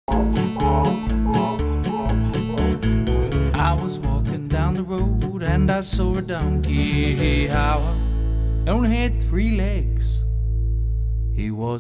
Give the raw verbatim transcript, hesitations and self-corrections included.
I was walking down the road and I saw a donkey. How? It only had three legs. He was